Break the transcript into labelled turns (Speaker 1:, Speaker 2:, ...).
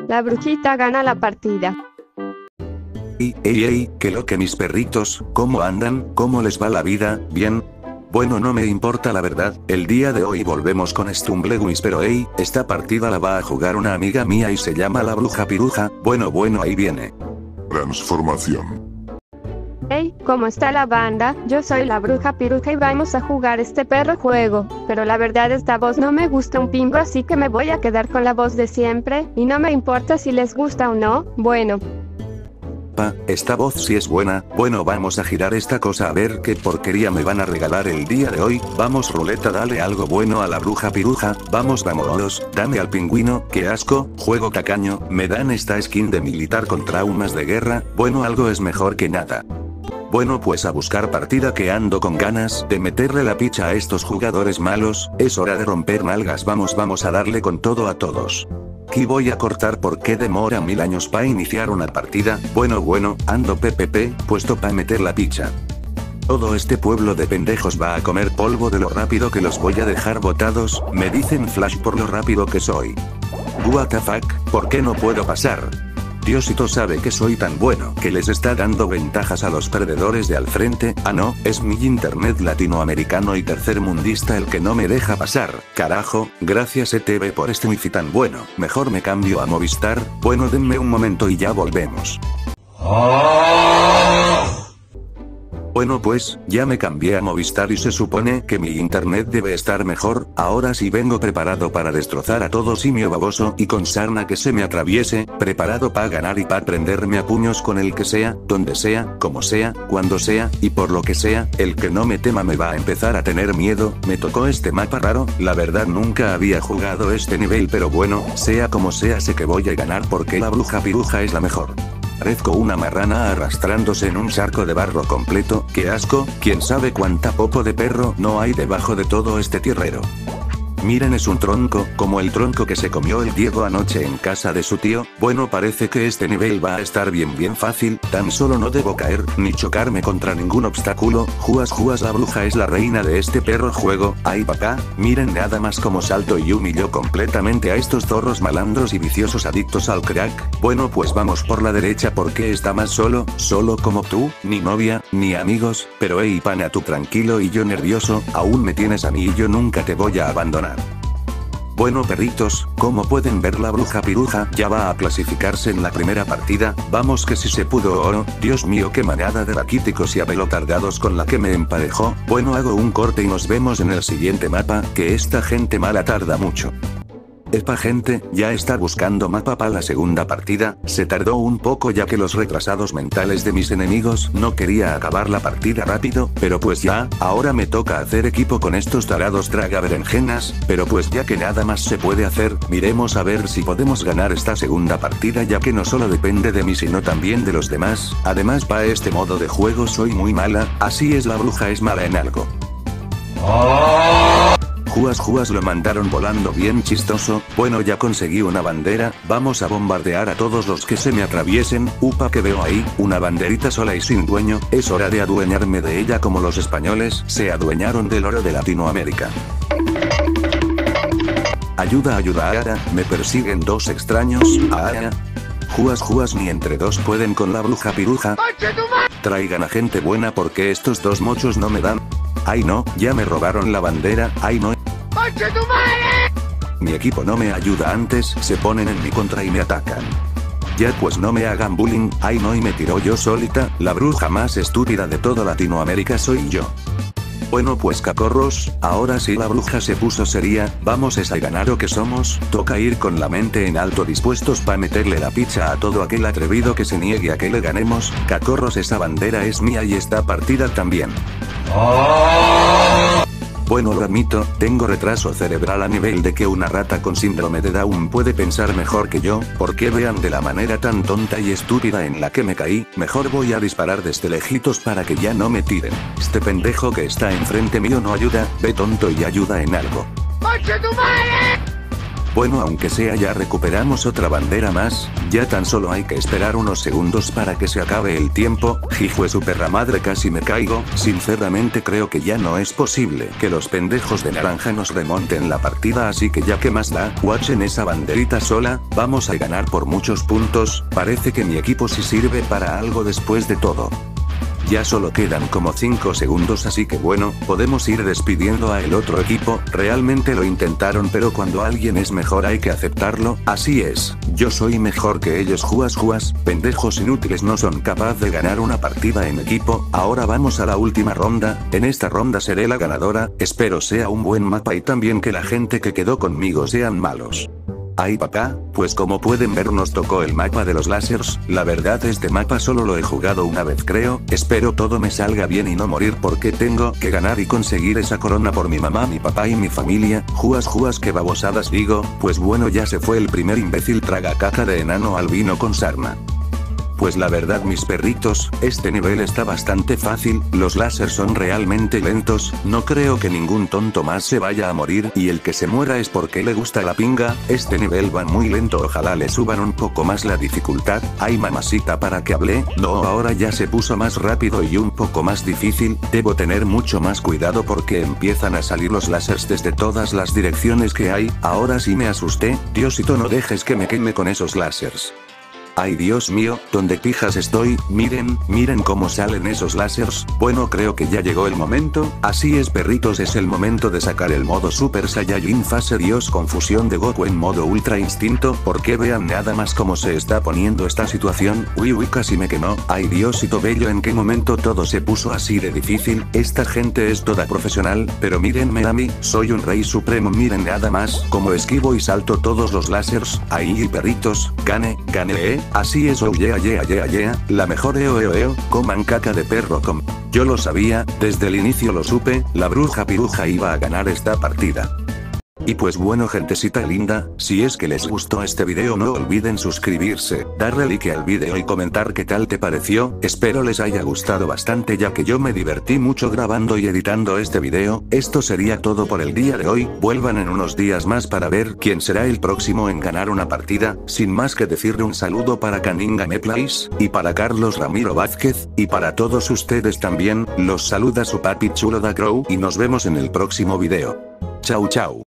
Speaker 1: La brujita gana la partida.
Speaker 2: Ey, que lo que mis perritos, ¿cómo andan? ¿Cómo les va la vida? ¿Bien? Bueno, no me importa la verdad, el día de hoy volvemos con Stumbleguis, pero esta partida la va a jugar una amiga mía y se llama la bruja piruja. Bueno, ahí viene.
Speaker 3: Transformación.
Speaker 1: Hey, ¿cómo está la banda? Yo soy la bruja piruja y vamos a jugar este perro juego, pero la verdad esta voz no me gusta un pingo, así que me voy a quedar con la voz de siempre, y no me importa si les gusta o no. Bueno.
Speaker 2: Esta voz sí es buena. Bueno, vamos a girar esta cosa a ver qué porquería me van a regalar el día de hoy. Vamos ruleta, dale algo bueno a la bruja piruja. Vamos, dame al pingüino. Qué asco, juego tacaño. Me dan esta skin de militar con traumas de guerra. Bueno, algo es mejor que nada. Bueno, pues a buscar partida, que ando con ganas de meterle la picha a estos jugadores malos. Es hora de romper nalgas. Vamos a darle con todo a todos. Aquí voy a cortar porque demora 1000 años para iniciar una partida. Bueno, ando puesto pa' meter la picha. Todo este pueblo de pendejos va a comer polvo de lo rápido que los voy a dejar botados. Me dicen Flash por lo rápido que soy. What the fuck, ¿por qué no puedo pasar? Diosito sabe que soy tan bueno que les está dando ventajas a los perdedores de al frente. Ah no, es mi internet latinoamericano y tercermundista el que no me deja pasar. Carajo, gracias ETV por este wifi tan bueno. Mejor me cambio a Movistar. Bueno, denme un momento y ya volvemos. Bueno, pues, ya me cambié a Movistar y se supone que mi internet debe estar mejor. Ahora sí vengo preparado para destrozar a todo simio baboso y con sarna que se me atraviese, preparado para ganar y para prenderme a puños con el que sea, donde sea, como sea, cuando sea, y por lo que sea. El que no me tema me va a empezar a tener miedo. Me tocó este mapa raro, la verdad nunca había jugado este nivel, pero bueno, sea como sea sé que voy a ganar porque la bruja piruja es la mejor. Parezco una marrana arrastrándose en un charco de barro completo. ¡Qué asco! ¿Quién sabe cuánta popo de perro no hay debajo de todo este tierrero? Miren, es un tronco, como el tronco que se comió el Diego anoche en casa de su tío. Bueno, parece que este nivel va a estar bien fácil, tan solo no debo caer, ni chocarme contra ningún obstáculo. Juas, la bruja es la reina de este perro juego. Ay papá, miren nada más como salto y humilló completamente a estos zorros malandros y viciosos adictos al crack. Bueno, pues vamos por la derecha porque está más solo como tú, ni novia, ni amigos, pero pana, tú tranquilo y yo nervioso, aún me tienes a mí y yo nunca te voy a abandonar. Bueno perritos, como pueden ver la bruja piruja ya va a clasificarse en la primera partida. Vamos que si se pudo oro. Dios mío, qué manada de raquíticos y apelotardados con la que me emparejó. Bueno, hago un corte y nos vemos en el siguiente mapa, que esta gente mala tarda mucho. Epa gente, ya está buscando mapa para la segunda partida. Se tardó un poco ya que los retrasados mentales de mis enemigos no quería acabar la partida rápido, pero pues ya, ahora me toca hacer equipo con estos tarados traga berenjenas, pero pues ya que nada más se puede hacer, miremos a ver si podemos ganar esta segunda partida, ya que no solo depende de mí sino también de los demás. Además para este modo de juego soy muy mala, así es, la bruja es mala en algo. Juas lo mandaron volando bien chistoso. Bueno, ya conseguí una bandera, vamos a bombardear a todos los que se me atraviesen. Upa, que veo ahí, una banderita sola y sin dueño, es hora de adueñarme de ella como los españoles se adueñaron del oro de Latinoamérica. Ayuda, Ara, me persiguen dos extraños. Ara. Juas, ni entre dos pueden con la bruja piruja. Traigan a gente buena porque estos dos mochos no me dan. Ay no, ya me robaron la bandera. Ay no. Mi equipo no me ayuda, antes se ponen en mi contra y me atacan. Ya pues no me hagan bullying. Ay no, y me tiró yo solita. La bruja más estúpida de toda Latinoamérica soy yo. Bueno pues cacorros, ahora sí la bruja se puso seria. Vamos a ganar o que somos. Toca ir con la mente en alto, dispuestos para meterle la picha a todo aquel atrevido que se niegue a que le ganemos. Cacorros, esa bandera es mía y esta partida también. Bueno Ramito, tengo retraso cerebral a nivel de que una rata con síndrome de Down puede pensar mejor que yo, porque vean de la manera tan tonta y estúpida en la que me caí, mejor voy a disparar desde lejitos para que ya no me tiren. Este pendejo que está enfrente mío no ayuda, ve tonto y ayuda en algo. Bueno, aunque sea ya recuperamos otra bandera más, ya tan solo hay que esperar unos segundos para que se acabe el tiempo. Jijue su perra madre, casi me caigo. Sinceramente creo que ya no es posible que los pendejos de naranja nos remonten la partida, así que ya que más da, watchen esa banderita sola, vamos a ganar por muchos puntos. Parece que mi equipo sí sirve para algo después de todo. Ya solo quedan como 5 segundos, así que bueno, podemos ir despidiendo a el otro equipo. Realmente lo intentaron, pero cuando alguien es mejor hay que aceptarlo. Así es, yo soy mejor que ellos. Juas, pendejos inútiles no son capaz de ganar una partida en equipo. Ahora vamos a la última ronda. En esta ronda seré la ganadora. Espero sea un buen mapa y también que la gente que quedó conmigo sean malos. Ay papá, pues como pueden ver nos tocó el mapa de los lásers. La verdad este mapa solo lo he jugado una vez creo. Espero todo me salga bien y no morir, porque tengo que ganar y conseguir esa corona por mi mamá, mi papá y mi familia. Juas, que babosadas digo. Pues bueno, ya se fue el primer imbécil traga caca de enano albino con sarna. Pues la verdad mis perritos, este nivel está bastante fácil, los láser son realmente lentos, no creo que ningún tonto más se vaya a morir, y el que se muera es porque le gusta la pinga. Este nivel va muy lento, ojalá le suban un poco más la dificultad. Ay mamacita, para que hablé, no, ahora ya se puso más rápido y un poco más difícil. Debo tener mucho más cuidado porque empiezan a salir los láseres desde todas las direcciones que hay. Ahora sí me asusté. Diosito, no dejes que me queme con esos láseres. Ay Dios mío, ¿dónde pijas estoy? Miren cómo salen esos láseres. Bueno, creo que ya llegó el momento. Así es perritos, es el momento de sacar el modo Super Saiyajin fase Dios con fusión de Goku en modo Ultra Instinto, porque vean nada más cómo se está poniendo esta situación. Uy, casi me quemó. Ay Diosito bello, ¿en qué momento todo se puso así de difícil? Esta gente es toda profesional, pero mírenme a mí, soy un rey supremo. Miren nada más como esquivo y salto todos los láseres. Ahí perritos, gane, así es, oh yeah, la mejor eo, coman caca de perro Yo lo sabía, desde el inicio lo supe, la bruja piruja iba a ganar esta partida. Y pues bueno gentecita linda, si es que les gustó este video no olviden suscribirse, darle like al video y comentar qué tal te pareció. Espero les haya gustado bastante ya que yo me divertí mucho grabando y editando este video. Esto sería todo por el día de hoy, vuelvan en unos días más para ver quién será el próximo en ganar una partida. Sin más que decirle, un saludo para Caninga Meplays, y para Carlos Ramiro Vázquez, y para todos ustedes también, los saluda su papi chulo Da Crow y nos vemos en el próximo video. Chau.